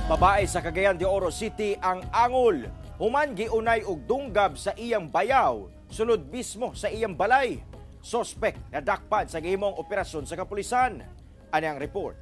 Babae sa Cagayan de Oro City ang angol. Human giunay og dunggab sa iyang bayaw, sunod mismo sa iyang balay. Sospek na dakpan sa gihimong operasyon sa kapulisan. Ani ang report.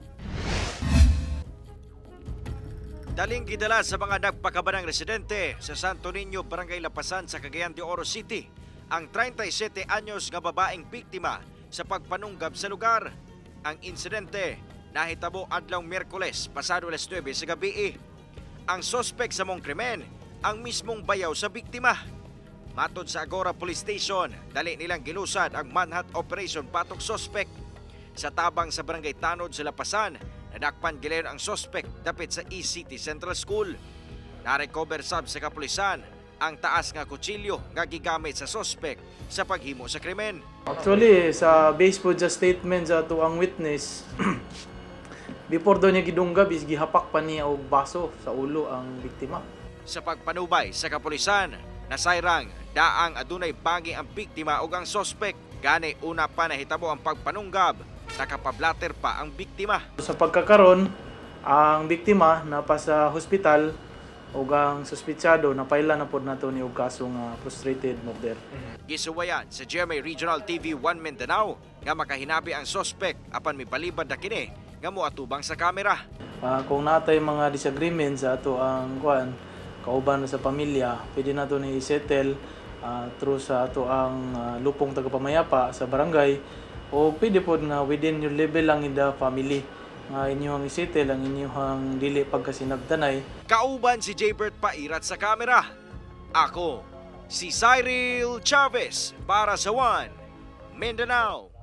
Daling gidala sa mga nagpakabanang residente sa Santo Niño, Barangay Lapasan sa Cagayan de Oro City ang 37 anyos nga babaeng biktima sa pagpanunggab sa lugar. Ang insidente nahitabo adlaw Miyerkules pasado alas 9 sa gabi. Ang sospek sa mong krimen ang mismong bayaw sa biktima. Matod sa Agora Police Station, dali nilang gilusad ang manhunt operation patong sospek. Sa tabang sa Barangay Tanod sa Lapasan, nadakpan gilayon ang sospek dapit sa E-City Central School. Narecover sab sa kapulisan ang taas nga kutsilyo nga gigamit sa sospek sa paghimo sa krimen. Actually, sa base po sa statement sa tuang witness, before daw niya gidunggab is gihapak pa niya og baso sa ulo ang biktima. Sa pagpanubay sa kapulisan, nasayrang daang adunay bagi ang biktima ug ang sospek. Gani una pa nahitabo ang pagpanunggab, nakapablatter pa ang biktima. Sa pagkakaron, ang biktima napa sa hospital ug ang suspitsado napaila na pod nato ni og kaso nga frustrated murder. Gisuwayan sa GMA Regional TV 1 Mindanao nga makahinabi ang sospek apan mipalibad na kini nga moatubang sa kamera. Kung natay mga disagreements sa ato ang kauban sa pamilya, pwede nato ni i-settle through sa ato ang lupong tagapamayapa sa barangay o pwede pod nga within your level lang in the family nga inyong i-settle ang inyong dili pagkasinabtanay. Kauban si Jaybert Pairat sa kamera. Ako, si Cyril Chavez para sa 1 Mindanao.